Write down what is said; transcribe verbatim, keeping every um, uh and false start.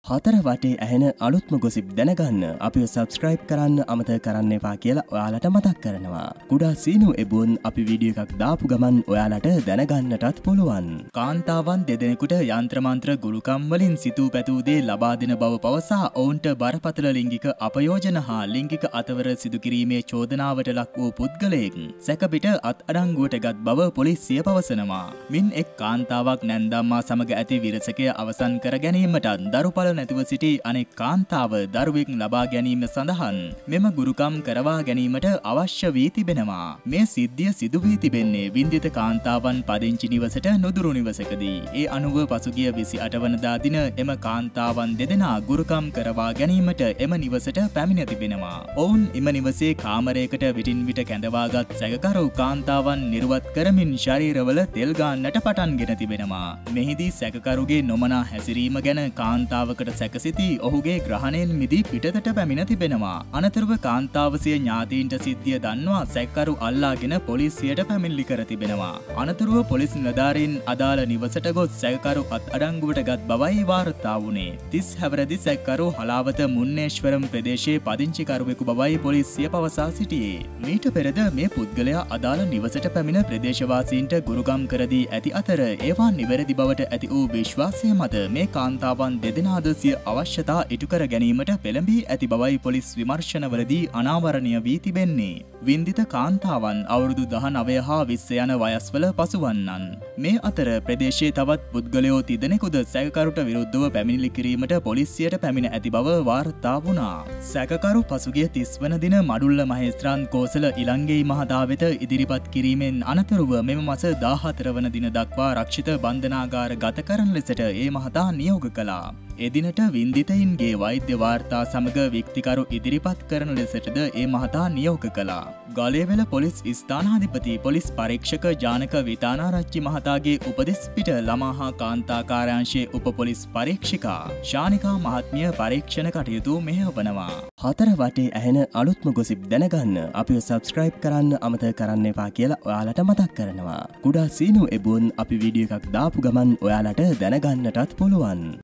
හතර වටේ ඇහෙන අලුත්ම ගොසිප් දැනගන්න අපිව සබස්ක්‍රයිබ් කරන්න අමතක කරන්න එපා කියලා ඔයාලට මතක් කරනවා. කුඩා සීනු එබුන් අපි වීඩියෝ එකක් දාපු ගමන් ඔයාලට දැනගන්නටත් පුළුවන්. කාන්තාවන් දෙදෙනෙකුට යන්ත්‍ර මන්ත්‍ර ගුරුකම් වලින් සිතූ පැතූ දේ ලබා දෙන බව පවසා ඔවුන්ට බරපතල ලිංගික අපයෝජන හා ලිංගික අතවර සිදු කිරීමේ චෝදනාවට ලක් වූ පුද්ගලයෙක් සැකපිට අත්අඩංගුවට ගත් බව පොලිසිය පවසනවා. මින් එක් කාන්තාවක් නැන්දම්මා සමග ඇති විරසකය අවසන් කර ගැනීමට දරුපල නැතිව සිටි අනෙක් කාන්තාව දරුවෙක් ලබා ගැනීම සඳහන් මෙම ගුරුකම් කරවා ගැනීමට අවශ්‍ය වී තිබෙනවා. මේ සිද්ධිය සිදු වී තිබෙන්නේ වින්දිත කාන්තාවන් පදිංචි නිවසට නුදුරු නිවසකදී. ඒ අනුව පසුගිය විසි අට වනදා දින එම කාන්තාවන් දෙදෙනා ගුරුකම් කරවා ගැනීමට එම නිවසට පැමිණ තිබෙනවා. ඔවුන් එම නිවසේ කාමරයකට විටින් විට කැඳවාගත් සැකකරු කාන්තාවන් නිර්වත් කරමින් ශරීරවල තෙල් ගාන්නට පටන්ගෙන තිබෙනවා. මෙහිදී සැකකරුගේ නොමනා හැසිරීම ගැන කාන්තාවකට සැකසිති ඔහුගේ ග්‍රහණයෙන් මිදී පිටතට පැමිණ තිබෙනවා. අනතුරුව කාන්තාව සිය ඥාතීන්ට සිද්ධිය දන්වා සැකකරු අල්ලාගෙන පොලිසියට පැමිණිලි කර තිබෙනවා. අනතුරුව පොලිස් නිලධාරීන් අදාළ නිවසට ගොස් සැකකරු අත්අඩංගුවට ගත් බවයි වාර්තා වුණේ. තිස් හැවිරිදි සැකකරු හලාවත මුන්නේශ්වරම් ප්‍රදේශයේ පදිංචිකරුවෙකු බවයි පොලිසිය පවසා සිටියේ. මීට පෙරද මේ පුද්ගලයා අදාළ නිවසට පැමිණ ප්‍රදේශවාසීන්ට ගුරුකම් කර දී ඇති අතර ඒවා නිවැරදි බවට ඇති වූ විශ්වාසය මත මේ කාන්තාවන් දෙදෙනාද සිය අවශ්‍යතා ඉටු කර ගැනීමට පෙළඹී ඇති බවයි පොලිස් විමර්ශනවලදී අනාවරණය වී තිබෙන්නේ. වින්දිත කාන්තාවන් අවුරුදු දහනවය හා විස්ස යන වයස්වල පසුවන්නන්. මේ අතර ප්‍රදේශයේ තවත් පුද්ගලයෝ තිදෙනෙකුද සැකකරුට විරුද්ධව පැමිණිලි කිරීමට පොලිසියට පැමිණ ඇති බව වාර්තා වුණා. සැකකරු පසුගිය තිස් වන දින මඩුල්ල මහේස්ත්‍රාත් කෝසල ඉලංගෙයි මහතා වෙත ඉදිරිපත් කිරීමෙන් අනතුරුව මෙම මාස දාහතර වන දින දක්වා රක්ෂිත බන්ධනාගාර ගත කරන ලෙසට ඒ මහතා නියෝග කළා. එදිනට වින්දිතයින්ගේ වෛද්‍ය වාර්තා සමග වික්තිකරු ඉදිරිපත් කරන ලෙසටද ඒ මහතා නියෝග කළා. ගලේවැල පොලිස් ස්ථානාධිපති පොලිස් පරීක්ෂක ජානක විතානාරච්චි මහතාගේ උපදෙස් පිට ළමා හා කාන්තා කාර්යාංශයේ උප පොලිස් පරීක්ෂිකා ශානිකා මහත්මිය පරීක්ෂණ කටයුතු මෙහෙයවනවා. හතර වටේ ඇහෙන අලුත්ම ගොසිප් දැනගන්න අපිව සබස්ක්‍රයිබ් කරන්න අමතක කරන්න එපා කියලා ඔයාලට මතක් කරනවා. කුඩා සීනු එබුන් අපි වීඩියෝ එකක් දාපු ගමන් ඔයාලට දැනගන්නටත් පුළුවන්.